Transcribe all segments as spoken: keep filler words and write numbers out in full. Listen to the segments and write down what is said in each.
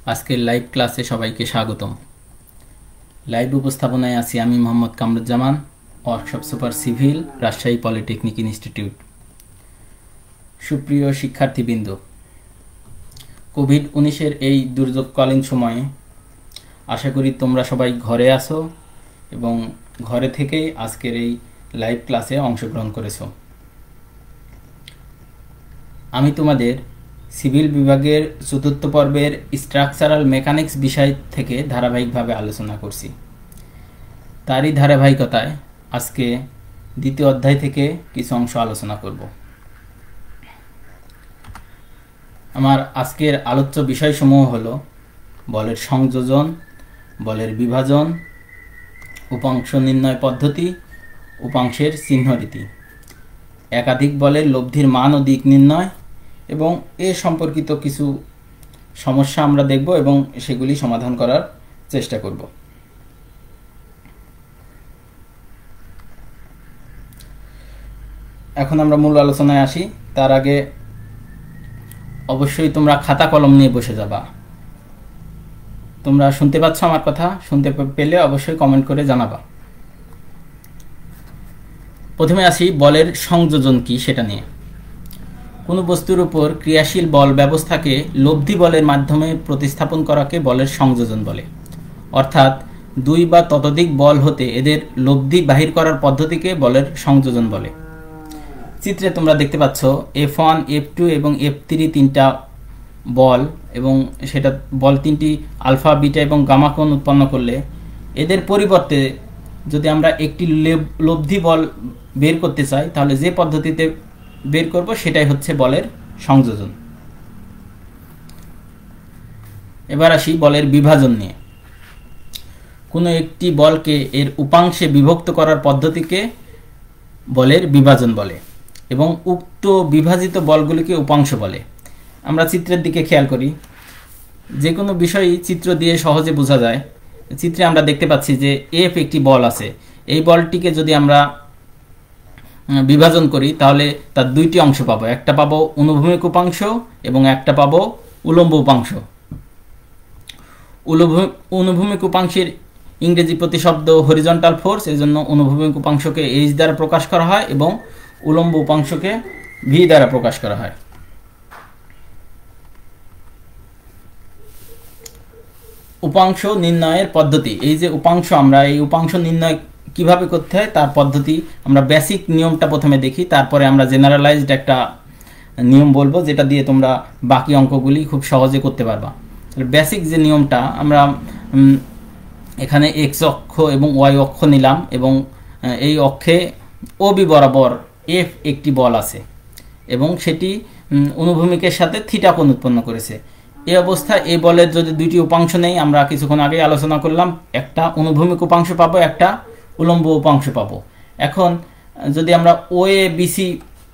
আজকের লাইভ ক্লাসে সবাইকে স্বাগতম। লাইভ উপস্থাপনায় আছি আমি Mohammad Kamruzzaman, workshop super civil, Rajshahi polytechnic institute. সুপ্রিয় শিক্ষার্থীবৃন্দ, কোভিড উনিশের এই দুর্যোগকালীন সময়ে আশা করি তোমরা সবাই ঘরে আছো এবং ঘরে থেকেই আজকের এই লাইভ ক্লাসে অংশগ্রহণ করেছো। আমি তোমাদের সিভিল বিভাগের চতুর্থ পর্বের স্ট্রাকচারাল মেকানিক্স বিষয় থেকে ধারাবাহিকভাবে আলোচনা করছি। তারই ধারাবাহিকতায় আজকে দ্বিতীয় অধ্যায় থেকে কিছু অংশ আলোচনা করব। আমার আজকের আলোচ্য বিষয়সমূহ হলো বলের সংযোজন, বলের বিভাজন, উপাংশ নির্ণয় পদ্ধতি, উপাংশের চিহ্নরীতি, একাধিক বলের লব্ধির মান ও দিক নির্ণয় এবং এ সম্পর্কিত কিছু সমস্যা আমরা দেখব এবং সেগুলি সমাধান করার চেষ্টা করব। এখন আমরা মূল আলোচনায় আসি। তার আগে অবশ্যই তোমরা খাতা কলম নিয়ে বসে যাবা। তোমরা শুনতে পাচ্ছ আমার কথা? শুনতে পেলে অবশ্যই কমেন্ট করে জানাবা। প্রথমে আসি বলের সংযোজন কি সেটা নিয়ে। কোনো বস্তুর উপর ক্রিয়াশীল বল ব্যবস্থাকে লব্ধি বলের মাধ্যমে প্রতিস্থাপন করাকে বলের সংযোজন বলে। অর্থাৎ দুই বা ততোধিক বল হতে এদের লব্ধি বাহির করার পদ্ধতিকে বলের সংযোজন বলে। চিত্রে তোমরা দেখতে পাচ্ছ এফ ওয়ান, এফ টু এবং এফ থ্রি তিনটা বল এবং সেটা বল তিনটি আলফা, বিটা এবং গামা কোণ উৎপন্ন করলে এদের পরিবর্তে যদি আমরা একটি লব্ধি বল বের করতে চাই তাহলে যে পদ্ধতিতে বের করব সেটাই হচ্ছে বলের সংযোজন। এবার আসি বলের বিভাজন নিয়ে। কোনো একটি বলকে এর উপাংশে বিভক্ত করার পদ্ধতিকে বলের বিভাজন বলে এবং উক্ত বিভাজিত বলগুলিকে উপাংশ বলে। আমরা চিত্রের দিকে খেয়াল করি। যে কোনো বিষয়ই চিত্র দিয়ে সহজে বোঝা যায়। চিত্রে আমরা দেখতে পাচ্ছি যে এফ একটি বল আছে। এই বলটিকে যদি আমরা বিভাজন করি তাহলে তার দুইটি অংশ পাবো। একটা পাবো অনুভূমিক উপাংশ এবং একটা পাবো উলম্ব উপাংশ। অনুভূমিক উপাংশের ইংরেজি প্রতিশব্দ হরিজন্টাল ফোর্স, এই জন্য অনুভূমিক উপাংশকে এইচ দ্বারা প্রকাশ করা হয় এবং উলম্ব উপাংশকে ভি দ্বারা প্রকাশ করা হয়। উপাংশ নির্ণয়ের পদ্ধতি। এই যে উপাংশ, আমরা এই উপাংশ নির্ণয় কিভাবে করতে হয় তার পদ্ধতি আমরা বেসিক নিয়মটা প্রথমে দেখি, তারপরে আমরা জেনারেলাইজড একটা নিয়ম বলবো যেটা দিয়ে তোমরা বাকি অঙ্কগুলি খুব সহজে করতে পারবা। বেসিক যে নিয়মটা, আমরা এখানে এক্স অক্ষ এবং ওয়াই অক্ষ নিলাম এবং এই অক্ষে ও বি বরাবর এফ একটি বল আছে এবং সেটি অনুভূমিকের সাথে থিটা কোণ উৎপন্ন করেছে। এই অবস্থায় এই বলের যদি দুইটি উপাংশ নেই, আমরা কিছুক্ষণ আগে আলোচনা করলাম, একটা অনুভূমিক উপাংশ পাবো, একটা উলম্ব উপাংশ পাবো। এখন যদি আমরা O A B C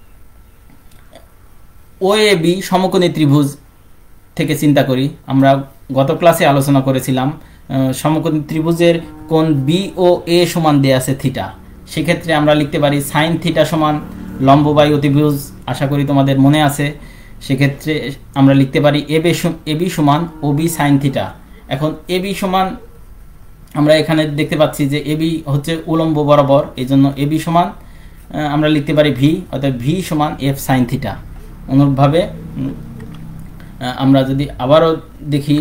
O A B সমকোণী ত্রিভুজ থেকে চিন্তা করি, আমরা গত ক্লাসে আলোচনা করেছিলাম সমকোণী ত্রিভুজের কোণ বি ও এ সমান দেয়া আছে থিটা। সেক্ষেত্রে আমরা লিখতে পারি সাইন থিটা সমান লম্ব বাই অতিভুজ। আশা করি তোমাদের মনে আছে। সেক্ষেত্রে আমরা লিখতে পারি এবি এবি সমান ও বি সাইন থিটা। এখন এবি সমান আমরা এখানে দেখতে পাচ্ছি যে এবি হচ্ছে উলম্ব বরাবর, এই জন্য এবি সমান আমরা লিখতে পারি ভি, অর্থাৎ ভি সমান এফ সাইন থিটা। অনুরূপভাবে আমরা যদি আবারও দেখি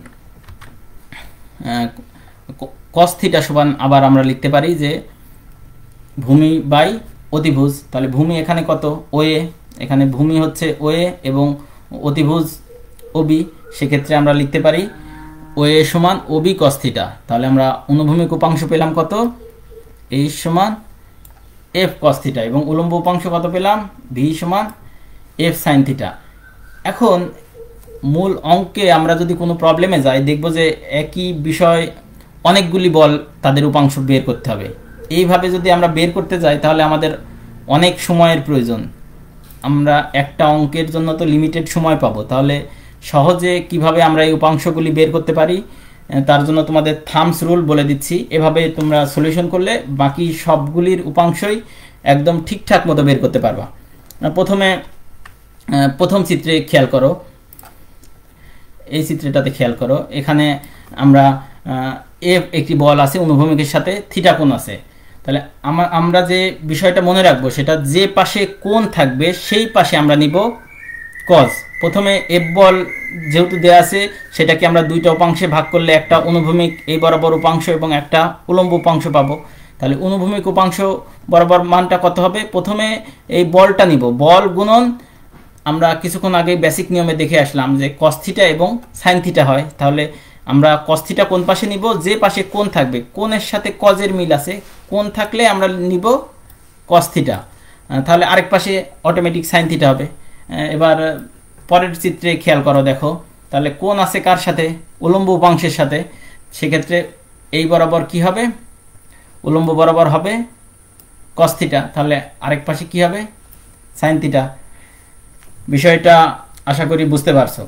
কস থিটা সমান আবার আমরা লিখতে পারি যে ভূমি বাই অতিভুজ। তাহলে ভূমি এখানে কত? ও এ, এখানে ভূমি হচ্ছে ও এ এবং অতিভুজ ও বি। সেক্ষেত্রে আমরা লিখতে পারি ও এ সমান ও বি কস থিটা। তাহলে আমরা অনুভূমিক উপাংশ পেলাম কত? এইচ সমান এফ কস থিটা এবং উলম্ব উপাংশ কত পেলাম? ভি সমান এফ সাইন থিটা। এখন মূল অঙ্কে আমরা যদি কোনো প্রবলেমে যাই, দেখব যে একই বিষয় অনেকগুলি বল তাদের উপাংশ বের করতে হবে। এইভাবে যদি আমরা বের করতে যাই তাহলে আমাদের অনেক সময়ের প্রয়োজন। আমরা একটা অঙ্কের জন্য তো লিমিটেড সময় পাবো, তাহলে সহজে কিভাবে আমরা এই উপাংশগুলি বের করতে পারি তার জন্য তোমাদের থামস রুল বলে দিচ্ছি। এভাবে তোমরা সলিউশন করলে বাকি সবগুলির উপাংশই একদম ঠিকঠাক মতো বের করতে পারবা। প্রথমে প্রথম চিত্রে খেয়াল করো, এই চিত্রটাতে খেয়াল করো, এখানে আমরা এফ একটি বল আছে, অনুভূমিকের সাথে থিটা কোণ আছে। তাহলে আমরা যে বিষয়টা মনে রাখবো সেটা যে পাশে কোণ থাকবে সেই পাশে আমরা নিব কজ। প্রথমে এফ বল যেহেতু দেয়া আছে সেটাকে আমরা দুইটা উপাংশে ভাগ করলে একটা অনুভূমিক এই বরাবর উপাংশ এবং একটা উলম্ব উপাংশ পাবো। তাহলে অনুভূমিক উপাংশ বরাবর মানটা কত হবে, প্রথমে এই বলটা নিব, বল গুণন আমরা কিছুক্ষণ আগে বেসিক নিয়মে দেখে আসলাম যে কস থিটা এবং সাইন থিটা হয়। তাহলে আমরা কস থিটা কোন পাশে নিব, যে পাশে কোণ থাকবে, কোণের সাথে কজের মিল আছে, কোণ থাকলে আমরা নিব কস থিটা, তাহলে আরেক পাশে অটোমেটিক সাইন থিটা হবে। এবার পরের চিত্রে খেয়াল করো, দেখো তাহলে কোণ আছে কার সাথে, উলম্ব উপাংশের সাথে, সেক্ষেত্রে এই বরাবর কি হবে, উলম্ব বরাবর হবে কস থিটা, তাহলে আরেক পাশে কি হবে, সাইন থিটা। বিষয়টা আশা করি বুঝতে পারছো।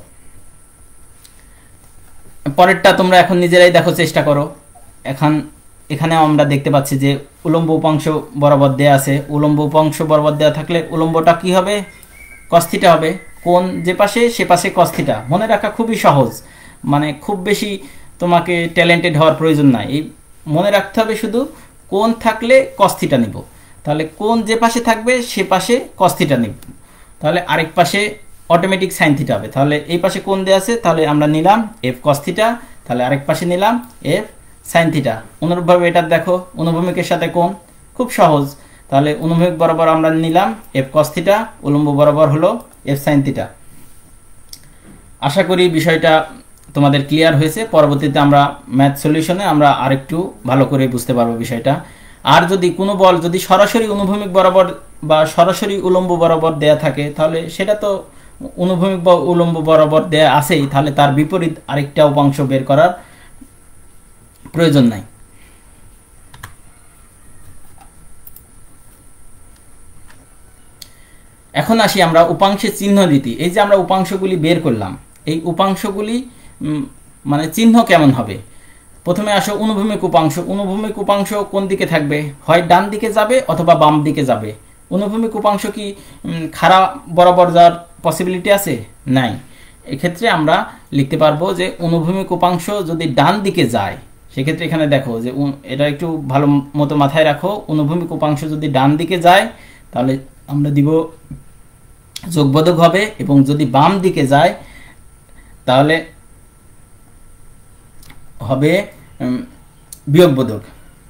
পরেরটা তোমরা এখন নিজেরাই দেখো, চেষ্টা করো। এখন এখানে আমরা দেখতে পাচ্ছি যে উলম্ব উপাংশ বরাবর দেয়া আছে, উলম্ব উপাংশ বরাবর দেয়া থাকলে উলম্বটা কি হবে, কস থিটা হবে, কোণ যে পাশে সে পাশে কস থিটা। মনে রাখা খুবই সহজ, মানে খুব বেশি তোমাকে ট্যালেন্টেড হওয়ার প্রয়োজন নাই, এই মনে রাখতে হবে শুধু কোণ থাকলে কস থিটা নিব, তাহলে কোণ যে পাশে থাকবে সে পাশে কস থিটা নিব, তাহলে আরেক পাশে অটোমেটিক সাইন থিটা হবে। তাহলে এই পাশে কোণ দেয়া আছে, তাহলে আমরা নিলাম এফ কস থিটা, তাহলে আরেক পাশে নিলাম এফ সাইন থিটা। অনুরূপভাবে এটা দেখো, অনুভূমিকের সাথে কোণ, খুব সহজ, তাহলে অনুভূমিক বরাবর আমরা নিলাম এফ কস থিটা, উলম্ব বরাবর হলো এফ সাইন থিটা। আশা করি বিষয়টা তোমাদের ক্লিয়ার হয়েছে। পরবর্তীতে আমরা ম্যাথ সলিউশনে আমরা আরেকটু ভালো করে বুঝতে পারবো বিষয়টা। আর যদি কোনো বল যদি সরাসরি অনুভূমিক বরাবর বা সরাসরি উলম্ব বরাবর দেয়া থাকে, তাহলে সেটা তো অনুভূমিক বা উলম্ব বরাবর দেয়া আছেই, তাহলে তার বিপরীত আরেকটা উপাংশ বের করার প্রয়োজন নাই। এখন আসি আমরা উপাংশের চিহ্ন রীতি। এই যে আমরা উপাংশগুলি বের করলাম, এই উপাংশগুলি মানে চিহ্ন কেমন হবে। প্রথমে আসো অনুভূমিক উপাংশ। অনুভূমিক উপাংশ কোন দিকে থাকবে, হয় ডান দিকে যাবে অথবা বাম দিকে যাবে। অনুভূমিক উপাংশ কি খাড়া বরাবর যাওয়ার পসিবিলিটি আছে? নাই। এক্ষেত্রে আমরা লিখতে পারবো যে অনুভূমিক উপাংশ যদি ডান দিকে যায়, সেক্ষেত্রে এখানে দেখো যে এটা একটু ভালো মতো মাথায় রাখো, অনুভূমিক উপাংশ যদি ডান দিকে যায় তাহলে আমরা দিব যোগবোধক হবে, এবং যদি বাম দিকে যায় তাহলে হবে বিয়োগবোধক।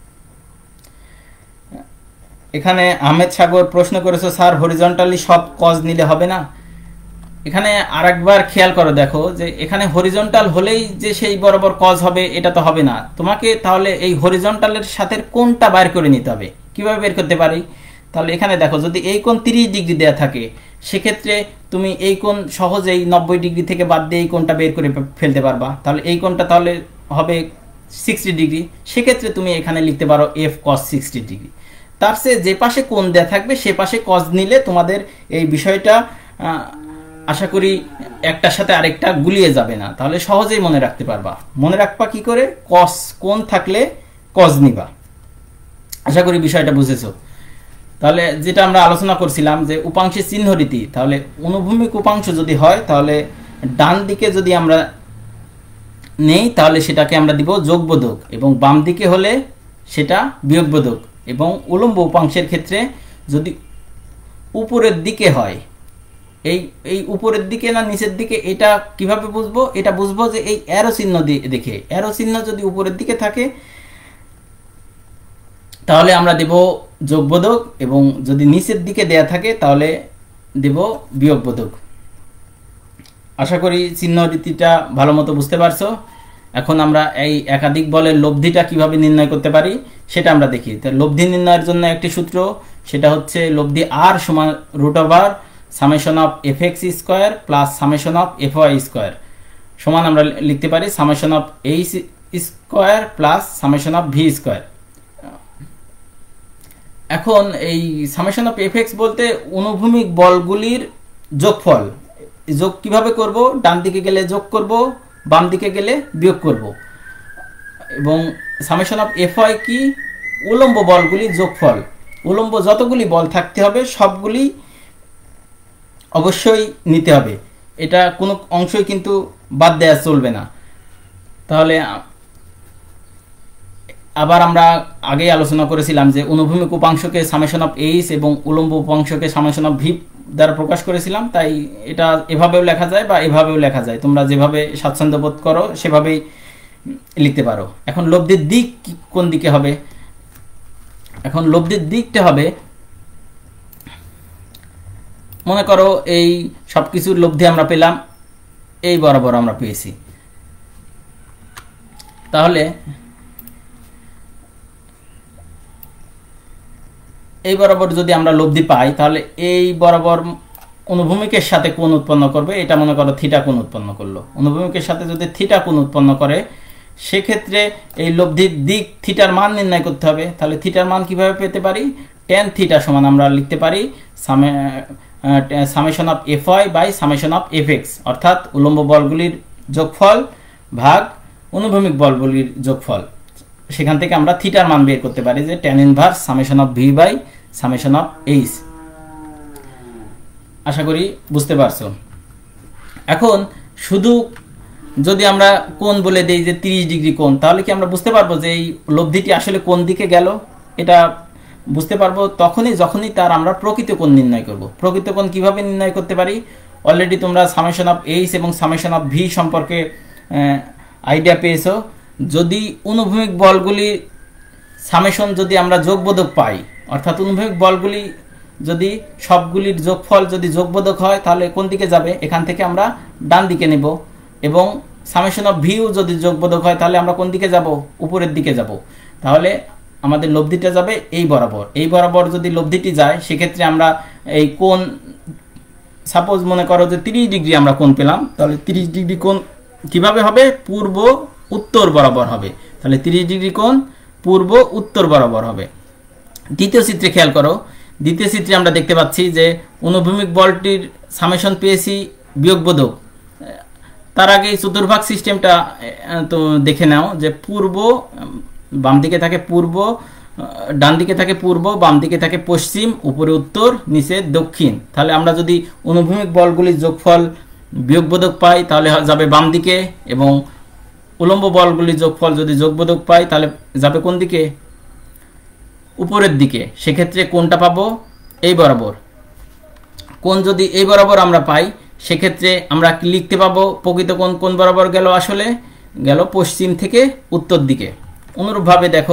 এখানে আহমেদ সাগর প্রশ্ন করেছো, স্যার হরিজন্টালি সব কজ নিলে হবে না? এখানে আরেকবার খেয়াল করো, দেখো যে এখানে হরিজন্টাল হলেই যে সেই বরাবর কজ হবে এটা তো হবে না। তোমাকে তাহলে এই হরিজন্টালের সাথে কোণটা বাইর করে নিতে হবে। কিভাবে বের করতে পারি? তাহলে এখানে দেখো, যদি এই কোণ তিরিশ ডিগ্রি দেয়া থাকে, সেক্ষেত্রে তুমি এই কোণ সহজেই নব্বই ডিগ্রি থেকে বাদ দিয়ে এই কোণটা বের করে ফেলতে পারবা। তাহলে এই কোণটা তাহলে হবে সিক্সটি ডিগ্রি, সেক্ষেত্রে তুমি এখানে লিখতে পারো এফ কস সিক্সটি ডিগ্রি। তার চেয়ে যে পাশে কোণ দেয়া থাকবে সে পাশে কজ নিলে তোমাদের এই বিষয়টা আশা করি একটার সাথে আরেকটা গুলিয়ে যাবে না, তাহলে সহজেই মনে রাখতে পারবা। মনে রাখবা কি করে, কস কোণ থাকলে কজ নিবা। আশা করি বিষয়টা বুঝেছো। তাহলে যেটা আমরা আলোচনা করছিলাম যে উপাংশের চিহ্ন রীতি, তাহলে অনুভূমিক উপাংশ যদি হয় তাহলে ডান দিকে যদি আমরা নেই তাহলে সেটাকে আমরা দিব যোগবোধক, এবং বাম দিকে হলে সেটা বিয়োগবোধক। এবং উলম্ব উপাংশের ক্ষেত্রে যদি উপরের দিকে হয়, এই এই উপরের দিকে না নিচের দিকে, এটা কিভাবে বুঝবো? এটা বুঝবো যে এই অ্যারো চিহ্ন দেখে, অ্যারো চিহ্ন যদি উপরের দিকে থাকে তাহলে আমরা দেব যোগবোধক, এবং যদি নিচের দিকে দেয়া থাকে তাহলে দেব বিয়োগবোধক। আশা করি চিহ্ন রীতিটা ভালো মতো বুঝতে পারছো। এখন আমরা এই একাধিক বলের লব্ধিটা কিভাবে নির্ণয় করতে পারি সেটা আমরা দেখি। তো লব্ধি নির্ণয়ের জন্য একটি সূত্র, সেটা হচ্ছে লব্ধি আর সমান root over summation of F X square plus summation of F Y square সমান আমরা লিখতে পারি summation of H square plus summation of V square. এখন এই সামেশন অফ এফ এক্স বলতে অনুভূমিক বলগুলির যোগফল। যোগ কিভাবে করব? ডান দিকে গেলে যোগ করব, বাম দিকে গেলে বিয়োগ করব। এবং সামেশন অফ এফ ওয়াই কি? উলম্ব বলগুলি যোগফল। উলম্ব যতগুলি বল থাকতে হবে সবগুলি অবশ্যই নিতে হবে, এটা কোনো অংশই কিন্তু বাদ দেওয়া চলবে না। তাহলে আবার আমরা আগে আলোচনা করেছিলাম যে অনুভূমিক উপাংশকে সামেশন অফ এইচ এবং উলম্ব উপাংশকে সামেশন অফ ভি দ্বারা প্রকাশ করেছিলাম, তাই এটা এভাবেও লেখা যায় বা এভাবেও লেখা যায়, তোমরা যেভাবে স্বাচ্ছন্দ্য বোধ করো সেভাবেই লিখতে পারো। এখন লব্ধির দিক কোন দিকে হবে? এখন লব্ধির দিকটা হবে, মনে করো এই সব কিছুর লব্ধি আমরা পেলাম, এই বরাবর আমরা পেয়েছি, তাহলে এই বরাবর যদি আমরা লব্ধি পাই তাহলে এই বরাবর অনুভূমিকের সাথে কোণ উৎপন্ন করবে, এটা মনে করো থিটা কোণ উৎপন্ন করলো। অনুভূমিকের সাথে যদি থিটা কোণ উৎপন্ন করে সেক্ষেত্রে এই লব্ধির দিক থিটার মান নির্ণয় করতে হবে। তাহলে থিটার মান কিভাবে পেতে পারি? টেন থিটা সমান আমরা লিখতে পারি summation of F Y by summation of F X, অর্থাৎ উলম্ব বলগুলির যোগফল ভাগ অনুভূমিক বলগুলির যোগফল। সেখান থেকে আমরা থিটার মান বের করতে পারি যে tan inverse summation of V by summation of H. আশা করি বুঝতে পারছো। এখন শুধু যদি আমরা কোণ বলে দেই যে তিরিশ ডিগ্রি কোণ, তাহলে কি আমরা বুঝতে পারবো যে এই লব্ধিটি আসলে কোন দিকে গেল? এটা বুঝতে পারবো তখনই যখনই তার আমরা প্রকৃত কোণ নির্ণয় করব। প্রকৃত কোণ কিভাবে নির্ণয় করতে পারি? অলরেডি তোমরা সামেশন অফ এইচ এবং সামেশন অফ ভি সম্পর্কে আইডিয়া পেয়েছো। যদি অনুভূমিক বলগুলি সামেশন যদি আমরা যোগবোধক পাই, অর্থাৎ অনুভূমিক বলগুলি যদি সবগুলির যোগফল যদি যোগবোধক হয় তাহলে কোন দিকে যাবে? এখান থেকে আমরা ডান দিকে নেব। এবং সামেশন অফ ভিউ যদি যোগবোধক হয় তাহলে আমরা কোন দিকে যাব? উপরের দিকে যাব। তাহলে আমাদের লব্ধিটা যাবে এই বরাবর। এই বরাবর যদি লব্ধিটি যায় সেক্ষেত্রে আমরা এই কোণ, সাপোজ মনে করো যে তিরিশ ডিগ্রি আমরা কোণ পেলাম, তাহলে তিরিশ ডিগ্রি কোণ কিভাবে হবে? পূর্ব উত্তর বরাবর হবে। তাহলে তিরিশ ডিগ্রি কোণ পূর্ব উত্তর বরাবর হবে। দ্বিতীয় চিত্রে খেয়াল করো, দ্বিতীয় চিত্রে আমরা দেখতে পাচ্ছি যে অনুভূমিক বলটির সামেশন পেয়েছি বিয়োগবোধক। তার আগে চতুর্ভাগ সিস্টেমটা তো দেখে নাও যে পূর্ব, বাম দিকে থাকে পূর্ব, ডান দিকে থাকে পূর্ব, বাম দিকে থাকে পশ্চিম, উপরে উত্তর, নিচে দক্ষিণ। তাহলে আমরা যদি অনুভূমিক বলগুলির যোগফল বিয়োগবোধক পাই তাহলে যাবে বাম দিকে, এবং উলম্ব বলগুলির যোগফল যদি যোগবোধক পাই তাহলে যাবে কোন দিকে? উপরের দিকে। সেক্ষেত্রে কোনটা পাবো? এই বরাবর। কোন যদি এই বরাবর আমরা পাই সেক্ষেত্রে আমরা কি লিখতে পাবো? প্রকৃত কোণ কোন বরাবর গেল? আসলে গেল পশ্চিম থেকে উত্তর দিকে। অনুরূপভাবে দেখো,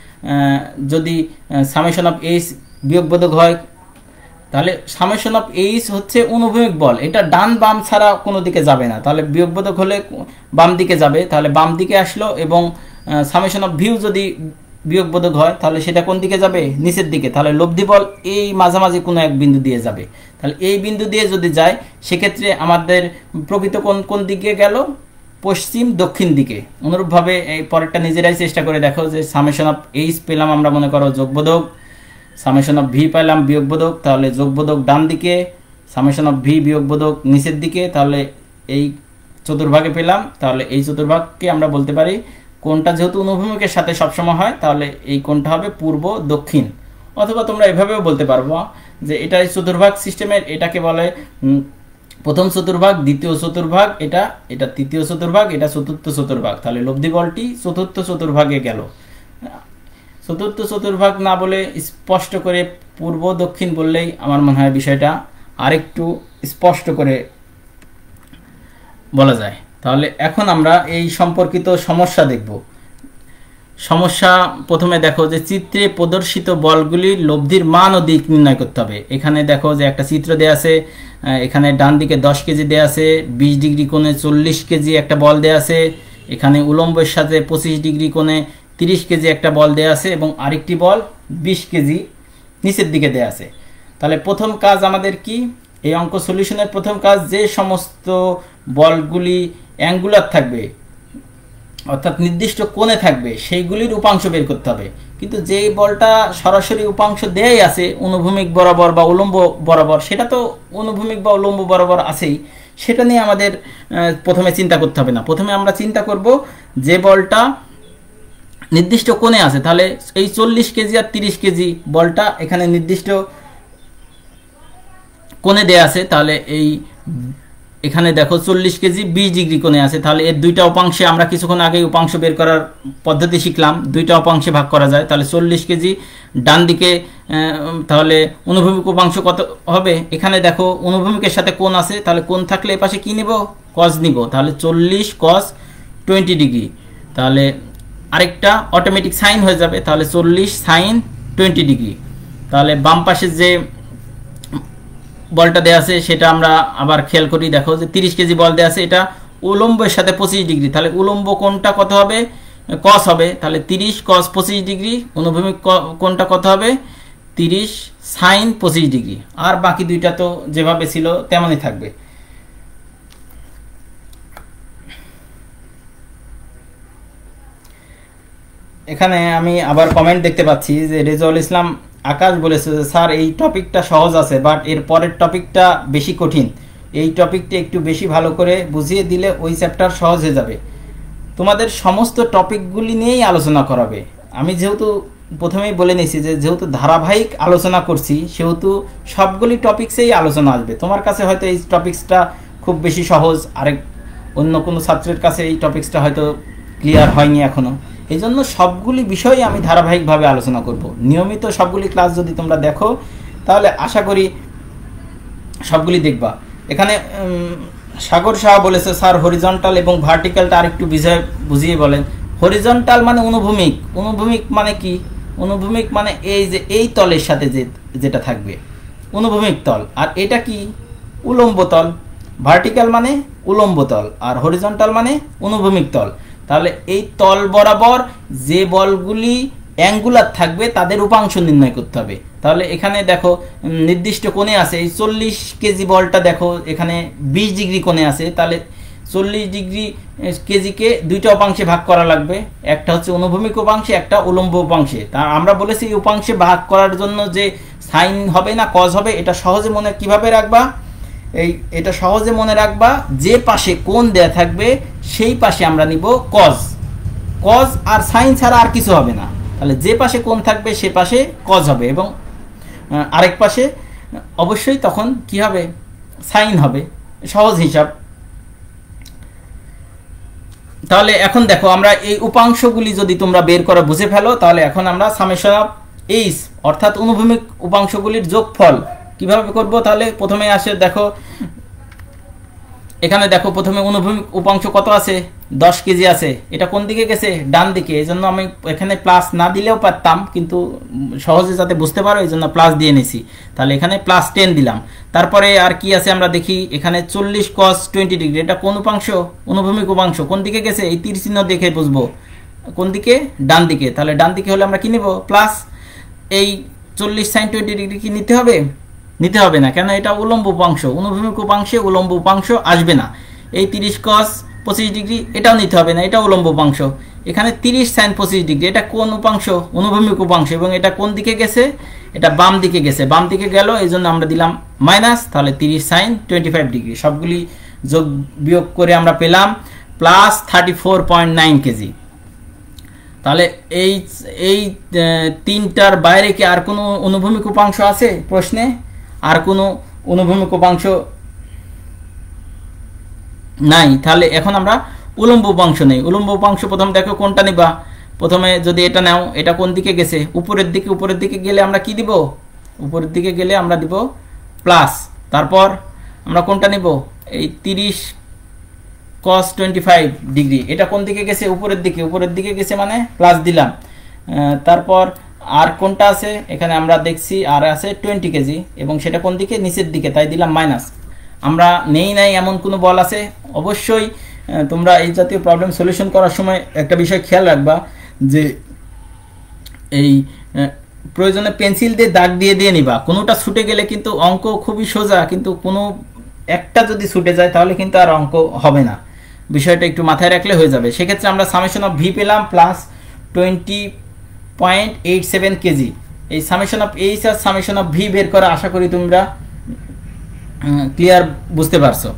যদি সামেশন অফ এইচ বিয়োগবোধক হয় তাহলে সামেশন অফ এইচ হচ্ছে অনুভূমিক বল, এটা ডান বাম ছাড়া কোনো দিকে যাবে না। তাহলে বিয়োগবোধক হলে বাম দিকে যাবে, তাহলে বাম দিকে আসলো। এবং সামেশন অফ ভিউ যদি বিয়োগবোধক হয় তাহলে সেটা কোন দিকে যাবে? নিচের দিকে। তাহলে লব্ধি বল এই মাঝামাঝি কোনো এক বিন্দু দিয়ে যাবে। তাহলে এই বিন্দু দিয়ে যদি যায় সেক্ষেত্রে আমাদের প্রকৃত কোণ কোন দিকে গেল? পশ্চিম দক্ষিণ দিকে। অনুরূপভাবে এই পরেরটা নিজেরাই চেষ্টা করে দেখো যে সামেশন অফ এইচ পেলাম আমরা মনে করো যোগবোধক, সামেশন অফ ভি পেলাম বিয়োগবোধক, তাহলে যোগবোধক ডান দিকে, সামেশন অফ ভি বিয়োগবোধক নিচের দিকে। তাহলে এই চতুর্ভাগে পেলাম, তাহলে এই চতুর্ভাগকে আমরা বলতে পারি কোণটা যেহেতু অনুভূমিকের সাথে সবসময় হয় তাহলে এই কোণটা হবে পূর্ব দক্ষিণ। অথবা তোমরা এভাবেও বলতে পারবো যে এটা চতুর্ভাগ সিস্টেমের, এটাকে বলে প্রথম চতুর্ভাগ, দ্বিতীয় চতুর্ভাগ, এটা এটা তৃতীয় চতুর্ভাগ, এটা চতুর্থ চতুর্ভাগ। তাহলে লব্ধি বলটি চতুর্থ চতুর্ভাগে গেল। চতুর্থ চতুর্ভাগ না বলে স্পষ্ট করে পূর্ব দক্ষিণ বললেই আমার মনে হয় বিষয়টা আরেকটু স্পষ্ট করে বলা যায়। তাহলে এখন আমরা এই সম্পর্কিত সমস্যা দেখব। সমস্যা প্রথমে দেখো যে চিত্রে প্রদর্শিত বলগুলির লব্ধির মান ও দিক নির্ণয় করতে হবে। এখানে দেখো যে একটা চিত্র দেয়া আছে, এখানে ডান দিকে দশ কেজি দেয়া আছে, বিশ ডিগ্রি কোণে চল্লিশ কেজি একটা বল দেয়া আছে, এখানে উলম্বের সাথে পঁচিশ ডিগ্রি কোণে তিরিশ কেজি একটা বল দেয়া আছে, এবং আরেকটি বল বিশ কেজি নিচের দিকে দেয়া আছে। তাহলে প্রথম কাজ আমাদের কি? এই অঙ্ক সলিউশনের প্রথম কাজ যে সমস্ত বলগুলি অ্যাঙ্গুলার থাকবে অর্থাৎ নির্দিষ্ট কোণে থাকবে সেইগুলির উপাংশ বের করতে হবে। কিন্তু যেই বলটা সরাসরি উপাংশ দেয়াই আছে অনুভূমিক বরাবর বা উলম্ব বরাবর, সেটা তো অনুভূমিক বা উলম্ব বরাবর আছেই, সেটা নিয়ে আমাদের প্রথমে চিন্তা করতে হবে না। প্রথমে আমরা চিন্তা করব যে বলটা নির্দিষ্ট কোণে আছে। তাহলে এই চল্লিশ কেজি আর তিরিশ কেজি বলটা এখানে নির্দিষ্ট কোণে দেয়া আছে, তাহলে এই এখানে দেখো চল্লিশ কেজি বিশ ডিগ্রি কোণে আছে, তাহলে এর দুইটা উপাংশে আমরা কিছুক্ষণ আগে উপাংশ বের করার পদ্ধতি শিখলাম, দুইটা উপাংশে ভাগ করা যায়। তাহলে চল্লিশ কেজি ডান দিকে, তাহলে অনুভূমিক উপাংশ কত হবে? এখানে দেখো অনুভূমিকের সাথে কোণ আছে, তাহলে কোণ থাকলে এপাশে কি নিব? কস নিব। তাহলে চল্লিশ কস টোয়েন্টি ডিগ্রি, তাহলে আরেকটা অটোমেটিক সাইন হয়ে যাবে, তাহলে চল্লিশ সাইন টোয়েন্টি ডিগ্রি। তাহলে বাম পাশে যে বলটা দেওয়া আছে সেটা আমরা আবার খেয়াল করি, দেখো যে তিরিশ কেজি বল দেওয়া আছে, এটা উলম্বের সাথে পঁচিশ ডিগ্রি, তাহলে উলম্ব কোণটা কত হবে? কস হবে। তাহলে তিরিশ কস পঁচিশ ডিগ্রি, অনুভূমিক কোণটা কত হবে? তিরিশ সাইন পঁচিশ ডিগ্রি। আর বাকি দুইটা তো যেভাবে ছিল তেমনই থাকবে। এখানে আমি আবার কমেন্ট দেখতে পাচ্ছি যে রেজাউল ইসলাম আকাশ বলেছে যে স্যার এই টপিকটা সহজ আছে, বাট এর পরের টপিকটা বেশি কঠিন, এই টপিকটা একটু বেশি ভালো করে বুঝিয়ে দিলে ওই চ্যাপ্টার সহজ হয়ে যাবে। তোমাদের সমস্ত টপিকগুলি নিয়েই আলোচনা করাবে। আমি যেহেতু প্রথমেই বলে নিয়েছি যে যেহেতু ধারাবাহিক আলোচনা করছি, সেহেতু সবগুলি টপিক্সেই আলোচনা আসবে। তোমার কাছে হয়তো এই টপিক্সটা খুব বেশি সহজ, আরেক অন্য কোনো ছাত্রের কাছে এই টপিক্সটা হয়তো ক্লিয়ার হয়নি এখনও। এই জন্য সবগুলি বিষয়ে আমি ধারাবাহিকভাবে আলোচনা করব। নিয়মিত সবগুলি ক্লাস যদি তোমরা দেখো তাহলে আশা করি সবগুলি দেখবা। এখানে সাগর শাহ বলেছে স্যার হরিজন্টাল এবং ভার্টিক্যালটা আরেকটু বিষয় বুঝিয়ে বলেন। হরিজন্টাল মানে অনুভূমিক, অনুভূমিক মানে কি? অনুভূমিক মানে এই যে এই তলের সাথে যে যেটা থাকবে অনুভূমিক তল, আর এটা কি? উলম্ব তল। ভার্টিক্যাল মানে উলম্ব তল আর হরিজন্টাল মানে অনুভূমিক তল। তাহলে এই তল বরাবর যে বলগুলি অ্যাঙ্গুলার থাকবে তাদের উপাংশ নির্ণয় করতে হবে। তাহলে এখানে দেখো নির্দিষ্ট কোণে আছে, এই চল্লিশ কেজি বলটা দেখো এখানে বিশ ডিগ্রি কোণে আছে, তাহলে চল্লিশ ডিগ্রি কেজিকে দুইটা উপাংশে ভাগ করা লাগবে, একটা হচ্ছে অনুভূমিক উপাংশে, একটা উলম্ব উপাংশে। তা আমরা বলেছি এই উপাংশে ভাগ করার জন্য যে সাইন হবে না কজ হবে, এটা সহজে মনে কিভাবে রাখবা? এই এটা সহজে মনে রাখবা, যে পাশে কোণ দেয়া থাকবে সেই পাশে আমরা নিব কজ। কজ আর সাইন ছাড়া আর কিছু হবে না। তাহলে যে পাশে কোণ থাকবে সে পাশে কজ হবে, এবং আরেক পাশে অবশ্যই তখন কি হবে? সাইন হবে। সহজ হিসাব। তাহলে এখন দেখো আমরা এই উপাংশগুলি যদি তোমরা বের করে বুঝে ফেলো, তাহলে এখন আমরা সামেশন অফ এইচ অর্থাৎ অনুভূমিক উপাংশগুলির যোগফল কিভাবে করব? তাহলে প্রথমে আসে দেখো এখানে দেখো প্রথমে অনুভূমিক উপাংশ কত আছে? দশ কেজি আছে। এটা কোন দিকে গেছে? ডান দিকে। এই জন্য আমি এখানে প্লাস না দিলেও পারতাম, কিন্তু সহজে যাতে বুঝতে পারো এই জন্য প্লাস দিয়ে নিছি। তাহলে এখানে প্লাস টেন দিলাম। তারপরে আর কি আছে আমরা দেখি, এখানে চল্লিশ কস টোয়েন্টি ডিগ্রি, এটা কোন উপাংশ? অনুভূমিক উপাংশ। কোন দিকে গেছে? এই তীর চিহ্ন দেখে বুঝবো কোন দিকে? ডান দিকে। তাহলে ডান দিকে হলে আমরা কি নেব? প্লাস। এই চল্লিশ সাইন টোয়েন্টি ডিগ্রি কি নিতে হবে? নিতে হবে না, কেন? এটা উলম্ব উপাংশ। অনুভূমিক উপাংশে উলম্ব উপাংশ আসবে না। এই তিরিশ কস পঁচিশ ডিগ্রি এটাও নিতে হবে না, এটা উলম্ব উপাংশ। এখানে তিরিশ সাইন পঁচিশ ডিগ্রি, এটা কোন উপাংশ? অনুভূমিক উপাংশ। এবং এটা কোন দিকে গেছে? এটা বাম দিকে গেছে। বাম দিকে গেল, এই জন্য আমরা দিলাম মাইনাস। তাহলে তিরিশ সাইন টোয়েন্টি ফাইভ ডিগ্রি। সবগুলি যোগ বিয়োগ করে আমরা পেলাম plus thirty four point nine KG. তাহলে এই এই তিনটার বাইরে কি আর কোনো অনুভূমিক উপাংশ আছে প্রশ্নে? আর কোনো অনুভূমিক উপাংশ নাই। তাহলে এখন আমরা উলম্ব উপাংশ নেই। উলম্ব উপাংশ প্রথম দেখো কোনটা নিবা? প্রথমে যদি এটা নাও, এটা কোন দিকে গেছে? উপরের দিকে। উপরের দিকে গেলে আমরা কি দিব? উপরের দিকে গেলে আমরা দিব প্লাস। তারপর আমরা কোনটা নিব? এই তিরিশ কস টোয়েন্টি ফাইভ ডিগ্রি, এটা কোন দিকে গেছে? উপরের দিকে। উপরের দিকে গেছে মানে প্লাস দিলাম। তারপর আর কোনটা আছে? এখানে আমরা দেখছি আর আছে টোয়েন্টি কেজি, এবং সেটা কোন দিকে? নিচের দিকে, তাই দিলাম মাইনাস। আমরা নেই নাই এমন কোনো বল আছে? অবশ্যই তোমরা এই জাতীয় প্রবলেম সলিউশন করার সময় একটা বিষয় খেয়াল রাখবা যে এই প্রয়োজনে পেন্সিল দিয়ে দাগ দিয়ে দিয়ে নিবা। কোনোটা ছুটে গেলে কিন্তু অঙ্ক খুবই সোজা, কিন্তু কোনো একটা যদি ছুটে যায় তাহলে কিন্তু আর অঙ্ক হবে না। বিষয়টা একটু মাথায় রাখলে হয়ে যাবে। সেক্ষেত্রে আমরা সামেশন অফ ভি পেলাম plus twenty point eight seven KG. এই সামেশন অফ এইচ আর সামেশন অফ ভি বের করা আশা করি তোমরা ক্লিয়ার বুঝতে পারছো।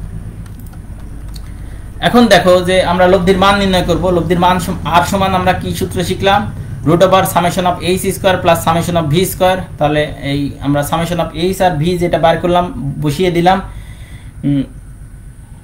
এখন দেখো যে আমরা লব্ধির মান নির্ণয় করব। লব্ধির মান আর সমান আমরা কি সূত্র শিখলাম? Root over summation of H square plus summation of V square. তাহলে এই আমরা সামেশন অফ এইচ আর ভি যেটা বার করলাম বসিয়ে দিলাম।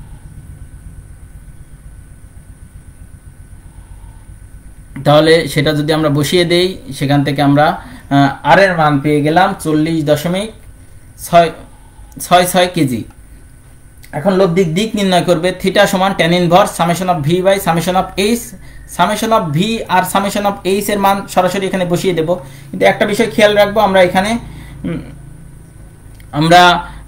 তাহলে সেটা যদি আমরা বসিয়ে দেই সেখান থেকে আমরা আর এর মান পেয়ে গেলাম চল্লিশ দশমিক ছয় ছয় ছয় কেজি। এখন লব্ধির দিক নির্ণয় করবে থিটা সমান tan inverse summation of V by summation of H. Summation of V আর সামেশন অফ এইচ এর মান সরাসরি এখানে বসিয়ে দেব, কিন্তু একটা বিষয় খেয়াল রাখবো, আমরা এখানে আমরা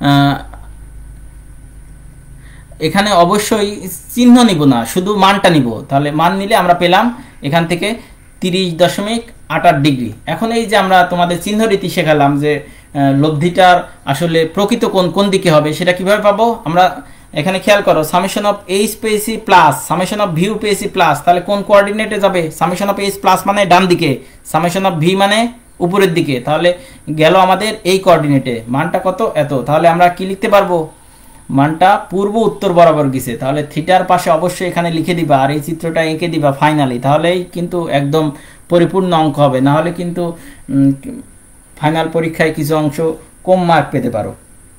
এখানে অবশ্যই চিহ্ন নিব না, শুধু মানটা নিব। তাহলে মান নিলে আমরা পেলাম এখান থেকে তিরিশ দশমিক আটাশ ডিগ্রি। এখন এই যে আমরা তোমাদের চিহ্ন রীতি শেখালাম যে লব্ধিটার আসলে প্রকৃত কোণ কোন দিকে হবে সেটা কিভাবে পাবো আমরা এখানে খেয়াল করো, সামেশন অফ এইচ পেয়েছি প্লাস সামেশন অফ ভিউ পেয়েছি প্লাস, তাহলে কোন কোঅর্ডিনেটে যাবে? সামেশন অফ এইচ প্লাস মানে ডান দিকে, সামেশন অফ ভি মানে উপরের দিকে, তাহলে গেল আমাদের এই কোঅর্ডিনেটে। মানটা কত? এত। তাহলে আমরা কি লিখতে পারবো? মানটা পূর্ব উত্তর বরাবর গেছে, তাহলে থিটার পাশে অবশ্যই এখানে লিখে দিবা আর এই চিত্রটা এঁকে দিবা ফাইনালি, তাহলেই কিন্তু একদম পরিপূর্ণ অঙ্ক হবে, না হলে কিন্তু ফাইনাল পরীক্ষায় কিছু অংশ কম মার্ক পেতে পারো।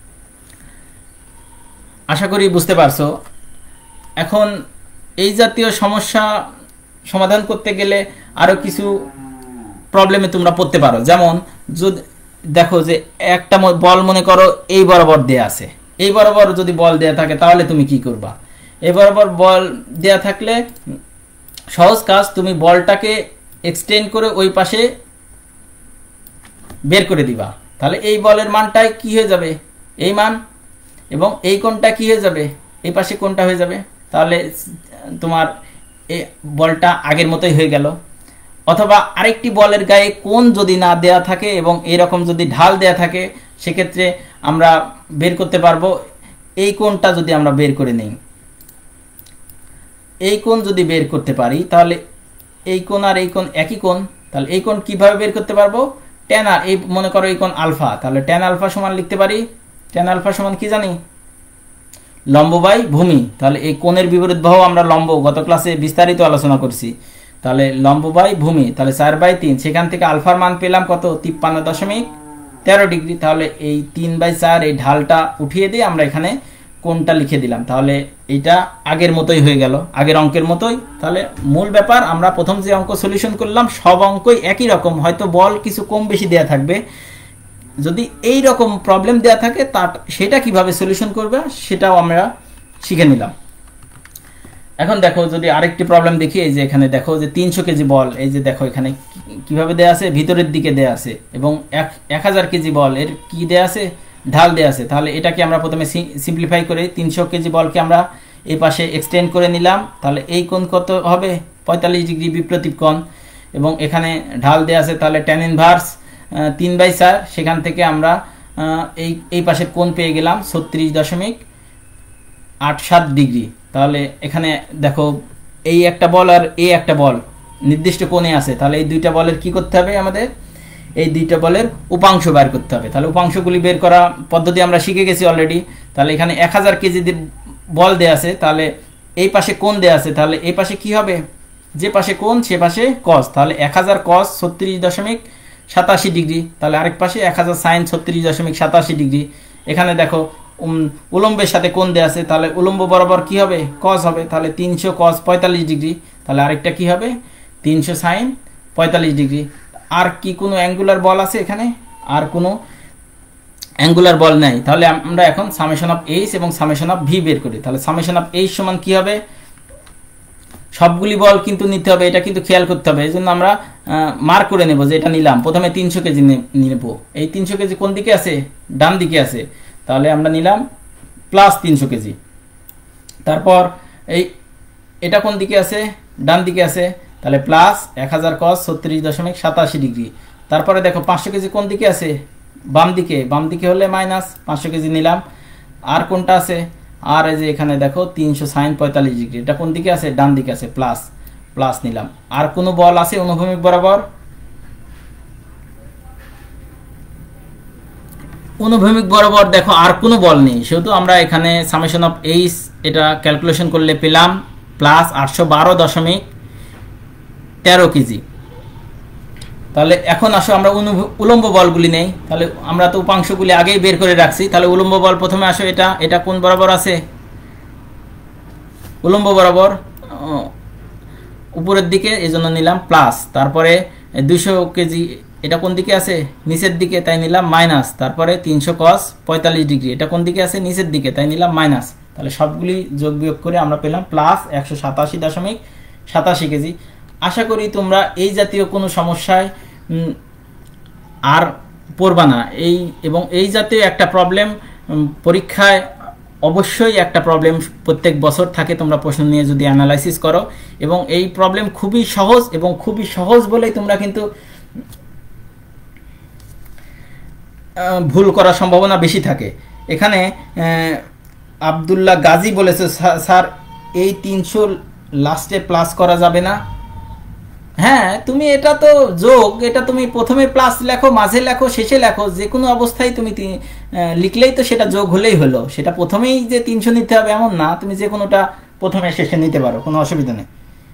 আশা করি বুঝতে পারছো। এখন এই জাতীয় সমস্যা সমাধান করতে গেলে আরো কিছু প্রবলেমে তোমরা পড়তে পারো। যেমন যদি দেখো যে একটা বল মনে করো এই বরাবর দেয়া আছে, এই বরাবর যদি বল দেয়া থাকে তাহলে তুমি কি করবা? এই বরাবর বল দেয়া থাকলে সহজ কাজ, তুমি বলটাকে এক্সটেন্ড করে ওই পাশে বের করে দিবা, তাহলে এই বলের মানটাই কি হয়ে যাবে? এই মান, এবং এই কোণটা কি হয়ে যাবে? এই পাশে কোণটা হয়ে যাবে, তাহলে তোমার এই বলটা আগের মতোই হয়ে গেল। অথবা আরেকটি বলের গায়ে কোণ যদি না দেয়া থাকে এবং এরকম যদি ঢাল দেয়া থাকে, সেক্ষেত্রে আমরা বের করতে পারবো এই কোণটা যদি আমরা বের করে নিই, এই কোণ যদি বের করতে পারি তাহলে এই কোণ আর এই কোণ একই কোণ, তাহলে এই কোণ কিভাবে বের করতে পারবো? ট্যান আর এই মনে করো এই কোণ আলফা, তাহলে ট্যান আলফা সমান লিখতে পারি, ট্যান আলফা সমান কি জানি? লম্ব বাই ভূমি। তাহলে এই কোণের বিপরীত বাহু আমরা লম্ব গত ক্লাসে বিস্তারিত আলোচনা করছি, তাহলে লম্ব বাই ভূমি, তাহলে চার বাই তিন, সেখান থেকে আলফার মান পেলাম কত? তিপ্পান্ন দশমিক তেরো ডিগ্রি। তাহলে এই তিন বাই চার এই ঢালটা উঠিয়ে দিয়ে আমরা এখানে কোণটা লিখে দিলাম, তাহলে এইটা আগের মতোই হয়ে গেল, আগের অঙ্কের মতোই। তাহলে মূল ব্যাপার, আমরা প্রথম যে অঙ্ক সলিউশন করলাম সব অঙ্কই একই রকম, হয়তো বল কিছু কম বেশি দেয়া থাকবে, যদি এই রকম প্রবলেম দেয়া থাকে তা সেটা কিভাবে সলিউশন করবে সেটাও আমরা শিখে নিলাম। এখন দেখো যদি আরেকটি প্রবলেম দেখি, এই যে এখানে দেখো যে তিনশো কেজি বল, এই যে দেখো এখানে কিভাবে দেয়া আছে? ভিতরের দিকে দেয়া আছে, এবং এক হাজার কেজি বল এর কি দেয়া আছে? ঢাল দেয়া আছে। তাহলে এটাকে আমরা প্রথমে সিম্পলিফাই করে তিনশো কেজি বলকে আমরা এই পাশে এক্সটেন্ড করে নিলাম, তাহলে এই কোণ কত হবে? পঁয়তাল্লিশ ডিগ্রি বিপ্রতীপ কোণ, এবং এখানে ঢাল দেয়া আছে, তাহলে ট্যান ইনভার্স তিন বাই চার, সেখান থেকে আমরা এই এই পাশের কোণ পেয়ে গেলাম ছত্রিশ দশমিক আট সাত ডিগ্রি। তাহলে এখানে দেখো এই একটা বল আর এই একটা বল নির্দিষ্ট কোণে আছে, তাহলে এই দুইটা বলের কি করতে হবে? আমাদের এই দুইটা বলের উপাংশ বের করতে হবে। তাহলে উপাংশগুলি বের করা পদ্ধতি আমরা শিখে গেছি অলরেডি। তাহলে এখানে এক হাজার কেজি বল দেয়া আছে, তাহলে এই পাশে কোণ দেয়া আছে, তাহলে এই পাশে কি হবে? যে পাশে কোণ সে পাশে কস, তাহলে এক হাজার কস ছত্রিশ দশমিক সাতাশি ডিগ্রি, তাহলে আরেক পাশে এক হাজার সাইন ছত্রিশ দশমিক সাতাশি ডিগ্রি। এখানে দেখো উলম্বের সাথে কোণ দেয়া আছে, তাহলে উলম্ব বরাবর কি হবে? কস হবে, তাহলে তিনশো কস পঁয়তাল্লিশ ডিগ্রি, তাহলে আরেকটা কি হবে? তিনশো সাইন পঁয়তাল্লিশ ডিগ্রি। আর কি কোনো অ্যাঙ্গুলার বল আছে এখানে? আর কোনো অ্যাঙ্গুলার বল নাই। তাহলে আমরা এখন সামেশন অফ এইচ এবং সামেশন অফ ভি বের করি। তাহলে সামেশন অফ এইচ সমান কি হবে? সবগুলি বল কিন্তু নিতে হবে, এটা কিন্তু খেয়াল করতে হবে, এই জন্য আমরা মার্ক করে নেব যে এটা নিলাম। প্রথমে তিনশো কেজি নেব, এই তিনশো কেজি কোন দিকে আছে? ডান দিকে আছে, তাহলে আমরা নিলাম প্লাস তিনশো কেজি। তারপর এই এটা কোন দিকে আছে? ডান দিকে আছে, তাহলে প্লাস এক হাজার কস ছত্রিশ দশমিক সাতাশি ডিগ্রি। তারপরে দেখো পাঁচশো কেজি কোন দিকে আছে? বাম দিকে, বাম দিকে হলে মাইনাস পাঁচশো কেজি নিলাম। আর কোনটা আছে? আর এই যে এখানে দেখো তিনশো সাইন পঁয়তাল্লিশ ডিগ্রি, এটা কোন দিকে আছে? ডান দিকে আছে, প্লাস প্লাস নিলাম। আর কোনো বল আছে অনুভূমিক বরাবর? অনুভূমিক বরাবর দেখো আর কোনো বল নেই, সেহেতু আমরা এখানে সামেশন অফ এইচ এটা ক্যালকুলেশন করলে পেলাম প্লাস আটশো বারো দশমিক তেরো কেজি। তাহলে এখন আসো আমরা উলম্ব বলগুলি নেই, তাহলে আমরা তো উপাংশগুলি আগেই বের করে রাখছি। তাহলে উলম্ব বল প্রথমে আসো, এটা এটা কোন বরাবর আছে? উলম্ব বরাবর উপরের দিকে, এই জন্য নিলাম প্লাস। তারপরে দুইশো কেজি এটা কোন দিকে আছে? নিচের দিকে, তাই নিলাম মাইনাস। তারপরে তিনশো কস পঁয়তাল্লিশ ডিগ্রি এটা কোন দিকে আছে? নিচের দিকে, তাই নিলাম মাইনাস। তাহলে সবগুলি যোগ বিয়োগ করে আমরা পেলাম প্লাস একশো সাতাশি দশমিক সাতাশি কেজি। আশা করি তোমরা এই জাতীয় কোনো সমস্যায় আর পড়বা না। এই এবং এই জাতীয় একটা প্রবলেম পরীক্ষায় অবশ্যই একটা প্রবলেম প্রত্যেক বছর থাকে, তোমরা প্রশ্ন নিয়ে যদি অ্যানালাইসিস করো। এবং এই প্রবলেম খুবই সহজ, এবং খুবই সহজ বলেই তোমরা কিন্তু ভুল করার সম্ভাবনা বেশি থাকে। এখানে আব্দুল্লাহ গাজী বলেছে, স্যার এই তিনশো লাস্টে প্লাস করা যাবে না? হ্যাঁ, তুমি এটা তো যোগ, এটা তুমি প্রথমে প্লাস লেখো, মাঝে লেখো, শেষে লেখো, যে কোনো অবস্থায় তুমি লিখলেই তো সেটা যোগ হলেই হলো। সেটা প্রথমেই যে তিনশো নিতে হবে এমন না, তুমি যে কোনোটা প্রথমে শেষে নিতে পারো, কোনো অসুবিধা নেই।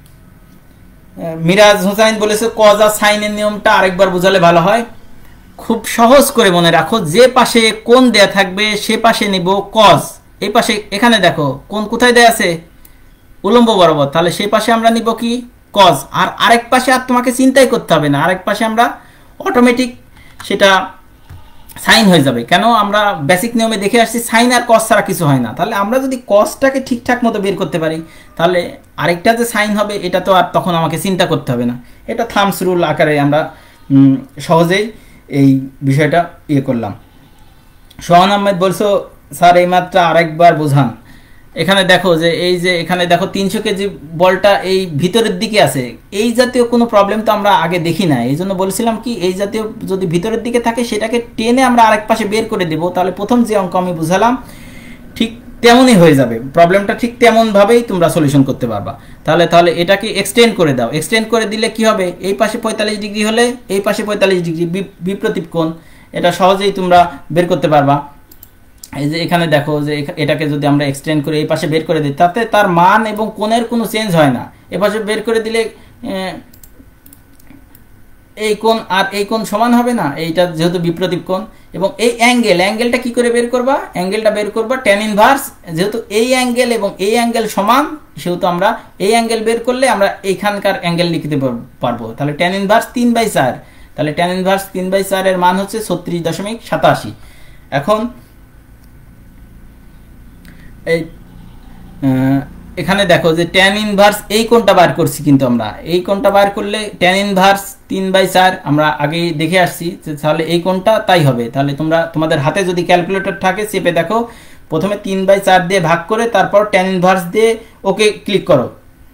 মিরাজ হুসাইন বলেছে কজ আর সাইনের নিয়মটা আরেকবার বোঝালে ভালো হয়। খুব সহজ করে মনে রাখো, যে পাশে কোণ দেয়া থাকবে সে পাশে নিব কজ। এই পাশে এখানে দেখো কোণ কোথায় দেয়া আছে? উলম্ব বরাবর, তাহলে সেই পাশে আমরা নিব কি? কজ। আর আরেক পাশে আর তোমাকে চিন্তাই করতে হবে না, আরেক পাশে আমরা অটোমেটিক সেটা সাইন হয়ে যাবে। কেন? আমরা বেসিক নিয়মে দেখে আসছি সাইন আর কজ ছাড়া কিছু হয় না। তাহলে আমরা যদি কজটাকে ঠিকঠাক মতো বের করতে পারি, তাহলে আরেকটা যে সাইন হবে এটা তো আর তখন আমাকে চিন্তা করতে হবে না। এটা থামস রুল আকারে আমরা সহজেই এই বিষয়টা ইয়ে করলাম। সোহান আহমেদ বলছো স্যার এই মাত্রা আরেকবার বোঝান। এখানে দেখো যে এই যে এখানে দেখো তিনশো কেজি বলটা এই ভিতরের দিকে আছে। এই জাতীয় কোনো প্রবলেম তো আমরা আগে দেখি না, এই জন্য বলছিলাম কি এই জাতীয় যদি ভিতরের দিকে থাকে সেটাকে টেনে আমরা আরেক পাশে বের করে দেব, তাহলে প্রথম যে অঙ্ক আমি বুঝালাম ঠিক তেমনই হয়ে যাবে, প্রবলেমটা ঠিক তেমনভাবেই তোমরা সলিউশন করতে পারবা। তাহলে তাহলে এটাকে এক্সটেন্ড করে দাও। এক্সটেন্ড করে দিলে কি হবে? এই পাশে পঁয়তাল্লিশ ডিগ্রি হলে এই পাশে পঁয়তাল্লিশ ডিগ্রি বিপ্রতীপ কোণ, এটা সহজেই তোমরা বের করতে পারবা। এই যে এখানে দেখো যে এটাকে যদি আমরা এক্সটেন্ড করে এই পাশে বের করে দিই, তাতে তার মান এবং কোণের কোনো চেঞ্জ হয় না। এ পাশে বের করে দিলে এই কোণ আর এই কোণ সমান হবে না, এইটা যেহেতু বিপ্রতীপ কোণ। এবং এই অ্যাঙ্গেল, অ্যাঙ্গেলটা কি করে বের করবা? অ্যাঙ্গেলটা বের করবা ট্যান ইনভার্স, যেহেতু এই অ্যাঙ্গেল এবং এই অ্যাঙ্গেল সমান, সেহেতু আমরা এই অ্যাঙ্গেল বের করলে আমরা এইখানকার অ্যাঙ্গেল লিখতে পারবো। তাহলে ট্যান ইনভার্স তিন বাই চার, তাহলে ট্যান ইনভার্স তিন বাই চার এর মান হচ্ছে ছত্রিশ দশমিক সাতাশি। এখন এই এখানে দেখো যে ট্যান ইনভার্স এই কোণটা বার করছি, কিন্তু আমরা এই কোণটা বার করলে ট্যান ইনভার্স তিন বাই চার আমরা আগে দেখে আসছি, তাহলে এই কোণটা তাই হবে। তাহলে তোমরা তোমাদের হাতে যদি ক্যালকুলেটর থাকে চেপে দেখো, প্রথমে তিন বাই চার দিয়ে ভাগ করে তারপর ট্যান ইনভার্স দিয়ে ওকে ক্লিক করো।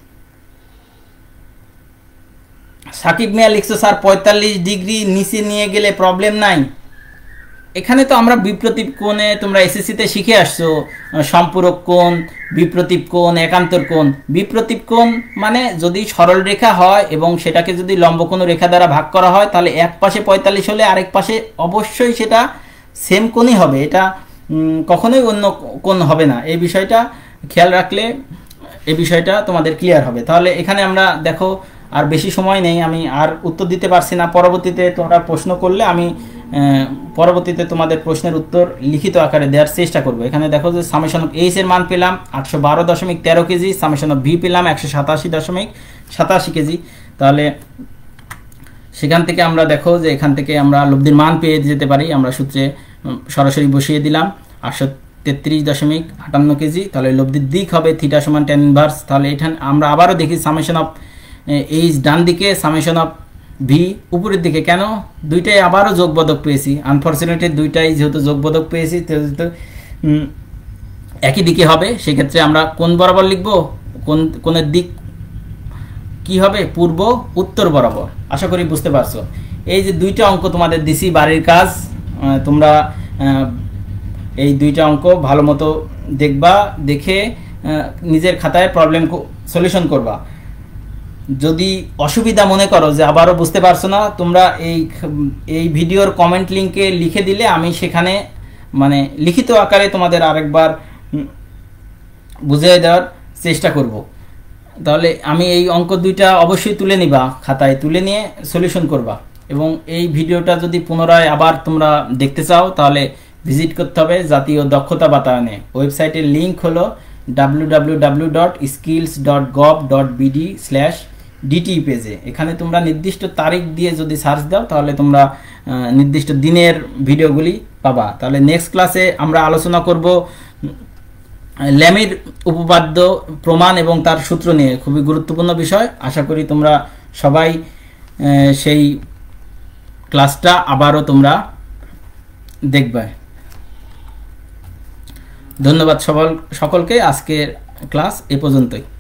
সাকিব মিয়া লিখছো স্যার পঁয়তাল্লিশ ডিগ্রি নিচে নিয়ে গেলে প্রবলেম নাই। এখানে তো আমরা বিপ্রতীপ কোণে তোমরা এসএসসিতে শিখে আসছো সম্পূরক কোণ, বিপ্রতীপ কোণ, একান্তর কোণ। বিপ্রতীপ কোণ মানে যদি সরল রেখা হয় এবং সেটাকে যদি লম্ব কোনো রেখা দ্বারা ভাগ করা হয়, তাহলে এক পাশে পঁয়তাল্লিশ হলে আরেক পাশে অবশ্যই সেটা সেম কোণই হবে, এটা কখনোই অন্য কোণ হবে না। এই বিষয়টা খেয়াল রাখলে এই বিষয়টা তোমাদের ক্লিয়ার হবে। তাহলে এখানে আমরা দেখো আর বেশি সময় নেই, আমি আর উত্তর দিতে পারছি না। পরবর্তীতে তোমরা প্রশ্ন করলে আমি পরবর্তীতে তোমাদের প্রশ্নের উত্তর লিখিত আকারে দেওয়ার চেষ্টা করব। এখানে দেখো যে সামেশন অফ এইচ এর মান পেলাম আটশো বারো দশমিক তেরো কেজি, সামেশন অফ ভি পেলাম একশো সাতাশি দশমিক সাতাশি কেজি। তাহলে সেখান থেকে আমরা দেখো যে এখান থেকে আমরা লব্ধির মান পেয়ে যেতে পারি। আমরা সূত্রে সরাসরি বসিয়ে দিলাম আটশো তেত্রিশ দশমিক আটান্ন কেজি। তাহলে লব্ধির দিক হবে থিটা সমান ট্যান ইনভার্স। তাহলে এখানে আমরা আবারও দেখি সামেশন অফ এইচ ডান দিকে, সামেশন অফ ভি উপরের দিকে। কেন? দুইটাই আবারও যোগবোধক পেয়েছি, আনফর্চুনেটলি দুইটাই যেহেতু যোগবোধক পেয়েছি যেহেতু একই দিকে হবে, সেক্ষেত্রে আমরা কোন বরাবর লিখব? কোন কোনের দিক কি হবে? পূর্ব উত্তর বরাবর। আশা করি বুঝতে পারছো। এই যে দুইটা অঙ্ক তোমাদের দিছি বাড়ির কাজ, তোমরা এই দুইটা অঙ্ক ভালো মতো দেখবা, দেখে নিজের খাতায় প্রবলেম সলিউশন করবা। যদি অসুবিধা মনে করো যে আবারও বুঝতে পারছো না, তোমরা এই এই ভিডিওর কমেন্ট লিঙ্কে লিখে দিলে আমি সেখানে মানে লিখিত আকারে তোমাদের আরেকবার বুঝিয়ে দেওয়ার চেষ্টা করব। তাহলে আমি এই অঙ্ক দুইটা অবশ্যই তুলে নিবা, খাতায় তুলে নিয়ে সলিউশন করবা। এবং এই ভিডিওটা যদি পুনরায় আবার তোমরা দেখতে চাও তাহলে ভিজিট করতে হবে জাতীয় দক্ষতা বাতায়নে। ওয়েবসাইটের লিঙ্ক হলো W W W dot skills dot gov dot BD slash DT পেজে। এখানে তোমরা নির্দিষ্ট তারিখ দিয়ে যদি সার্চ দাও তাহলে তোমরা নির্দিষ্ট দিনের ভিডিওগুলি পাবা। তাহলে নেক্সট ক্লাসে আমরা আলোচনা করব ল্যামির উপপাদ্য প্রমাণ এবং তার সূত্র নিয়ে, খুবই গুরুত্বপূর্ণ বিষয়। আশা করি তোমরা সবাই সেই ক্লাসটা আবারও তোমরা দেখবে। ধন্যবাদ সকল সকলকে। আজকের ক্লাস এ পর্যন্তই।